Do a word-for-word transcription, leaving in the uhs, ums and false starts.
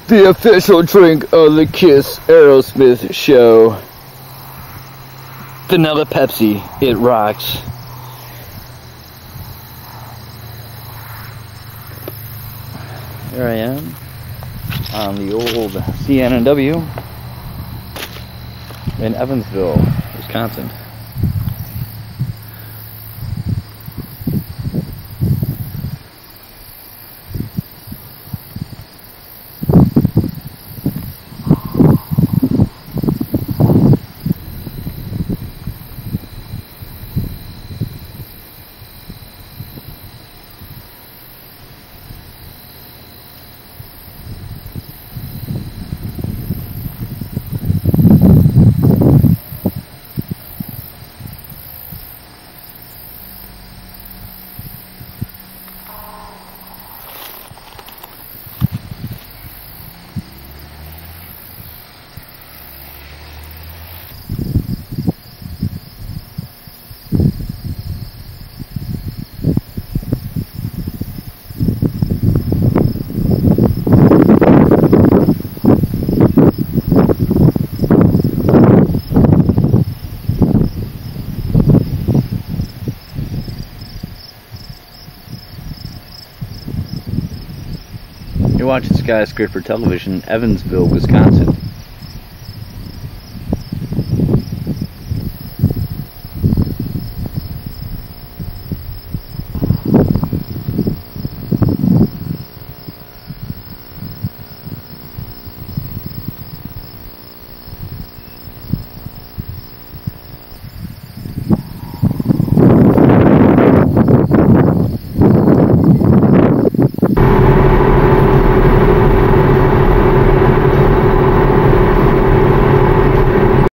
The official drink of the Kiss Aerosmith show. Vanilla Pepsi, it rocks. Here I am on the old C N and W in Evansville, Wisconsin. You're watching Skyscraper Television, Evansville, Wisconsin.